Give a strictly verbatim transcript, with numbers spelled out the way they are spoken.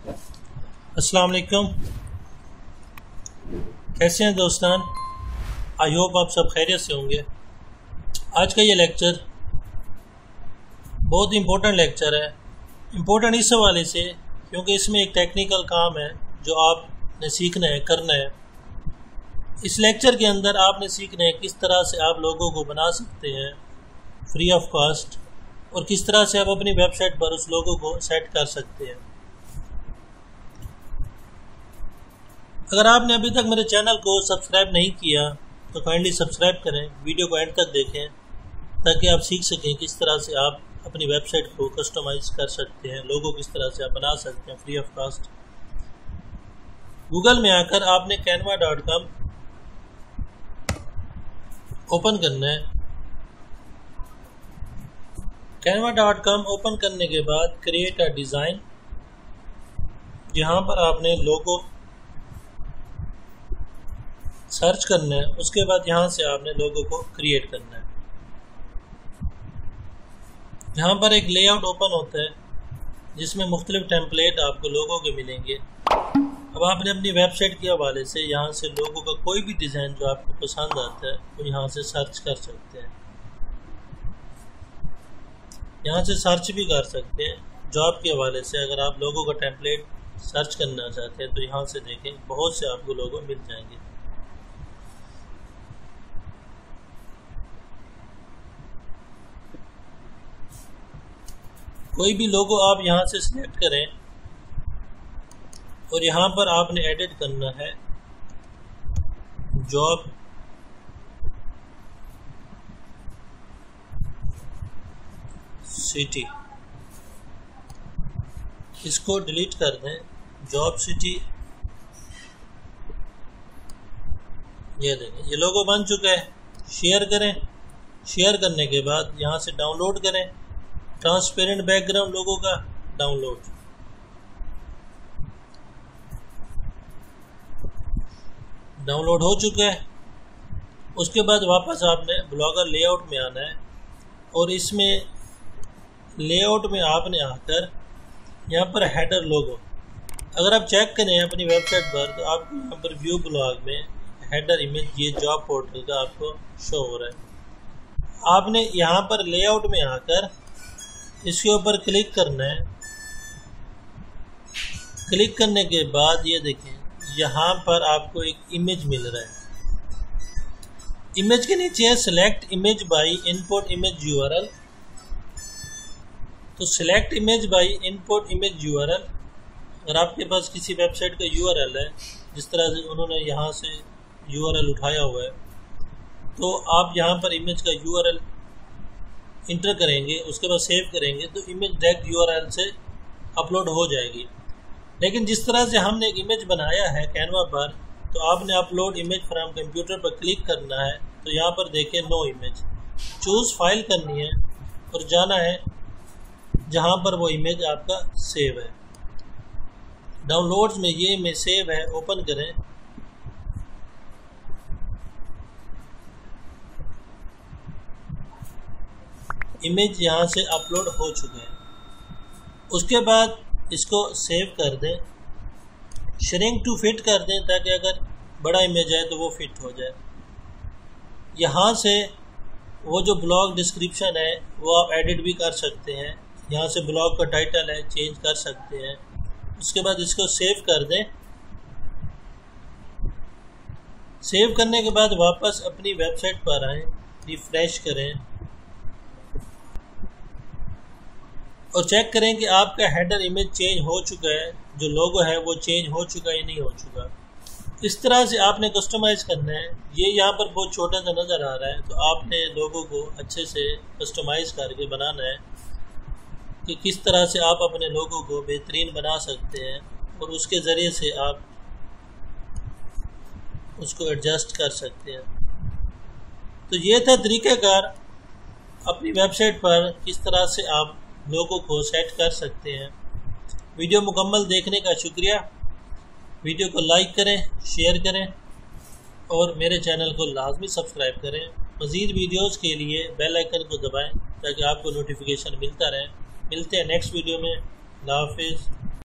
अस्सलाम वालेकुम, कैसे हैं दोस्तान। आई होप आप सब खैरियत से होंगे। आज का ये लेक्चर बहुत इम्पोर्टेंट लेक्चर है। इम्पोर्टेंट इस हवाले से क्योंकि इसमें एक टेक्निकल काम है जो आपने सीखना है, करना है। इस लेक्चर के अंदर आपने सीखना है किस तरह से आप लोगों को बना सकते हैं फ्री ऑफ कॉस्ट, और किस तरह से आप अपनी वेबसाइट पर उस लोगों को सेट कर सकते हैं। अगर आपने अभी तक मेरे चैनल को सब्सक्राइब नहीं किया तो काइंडली सब्सक्राइब करें, वीडियो को एंड तक देखें ताकि आप सीख सकें किस तरह से आप अपनी वेबसाइट को कस्टमाइज कर सकते हैं, लोगो किस तरह से आप बना सकते हैं फ्री ऑफ कॉस्ट। गूगल में आकर आपने कैनवा डॉट कॉम ओपन करना है। कैनवा डॉट कॉम ओपन करने के बाद क्रिएट अ डिज़ाइन, यहाँ पर आपने लोगो सर्च करना है। उसके बाद यहाँ से आपने लोगो को क्रिएट करना है। यहाँ पर एक लेआउट ओपन होता है जिसमें मुख्तलिफ टेम्पलेट आपको लोगों के मिलेंगे। अब आपने अपनी वेबसाइट के हवाले से यहाँ से लोगों का कोई भी डिज़ाइन जो आपको पसंद आता है वो यहाँ से सर्च कर सकते हैं। यहाँ से सर्च भी कर सकते हैं जॉब के हवाले से। अगर आप लोगों का टेम्पलेट सर्च करना चाहते हैं तो यहाँ से देखें, बहुत से आपको लोगो मिल जाएंगे। कोई भी लोगो आप यहाँ से सिलेक्ट करें और यहाँ पर आपने एडिट करना है जॉब सिटी। इसको डिलीट कर दें, जॉब सिटी। ये देखें, ये लोगो बन चुका है। शेयर करें, शेयर करने के बाद यहाँ से डाउनलोड करें। ट्रांसपेरेंट बैकग्राउंड लोगों का डाउनलोड। डाउनलोड हो चुका है। उसके बाद वापस आपने ब्लॉगर लेआउट में आना है और इसमें लेआउट में आपने आकर यहाँ पर हेडर लोगो, अगर आप चेक करें अपनी वेबसाइट पर तो आपको यहाँ पर व्यू ब्लॉग में हेडर इमेज ये जॉब पोर्टल का आपको शो हो रहा है। आपने यहाँ पर लेआउट में आकर इसके ऊपर क्लिक करना है। क्लिक करने के बाद ये देखें, यहाँ पर आपको एक इमेज मिल रहा है। इमेज के नीचे है select image by input image URL. तो select image by input image URL, अगर आपके पास किसी वेबसाइट का यूआरएल है, जिस तरह से उन्होंने यहाँ से यूआरएल उठाया हुआ है, तो आप यहाँ पर इमेज का यूआरएल इंटर करेंगे, उसके बाद सेव करेंगे तो इमेज डायरेक्ट यूआरएल से अपलोड हो जाएगी। लेकिन जिस तरह से हमने एक इमेज बनाया है कैनवा पर, तो आपने अपलोड इमेज फ्रॉम कंप्यूटर पर क्लिक करना है। तो यहाँ पर देखें नो इमेज, चूज़ फाइल करनी है और जाना है जहाँ पर वो इमेज आपका सेव है। डाउनलोड्स में ये इमेज सेव है, ओपन करें। इमेज यहाँ से अपलोड हो चुके हैं। उसके बाद इसको सेव कर दें, श्रिंक टू फिट कर दें ताकि अगर बड़ा इमेज है तो वो फिट हो जाए। यहाँ से वो जो ब्लॉग डिस्क्रिप्शन है वो आप एडिट भी कर सकते हैं। यहाँ से ब्लॉग का टाइटल है चेंज कर सकते हैं। उसके बाद इसको सेव कर दें। सेव करने के बाद वापस अपनी वेबसाइट पर आएँ, रिफ्रेश करें और चेक करें कि आपका हेडर इमेज चेंज हो चुका है, जो लोगो है वो चेंज हो चुका है या नहीं हो चुका। इस तरह से आपने कस्टमाइज़ करना है। ये यहाँ पर बहुत छोटा सा नज़र आ रहा है, तो आपने लोगों को अच्छे से कस्टमाइज़ करके बनाना है कि किस तरह से आप अपने लोगों को बेहतरीन बना सकते हैं और उसके ज़रिए से आप उसको एडजस्ट कर सकते हैं। तो ये था तरीक़ाकार अपनी वेबसाइट पर किस तरह से आप लोगों को सेट कर सकते हैं। वीडियो मुकम्मल देखने का शुक्रिया। वीडियो को लाइक करें, शेयर करें और मेरे चैनल को लाजमी सब्सक्राइब करें। मज़ीद वीडियोस के लिए बेल आइकन को दबाएं ताकि आपको नोटिफिकेशन मिलता रहे। मिलते हैं नेक्स्ट वीडियो में। अल्लाह हाफिज़।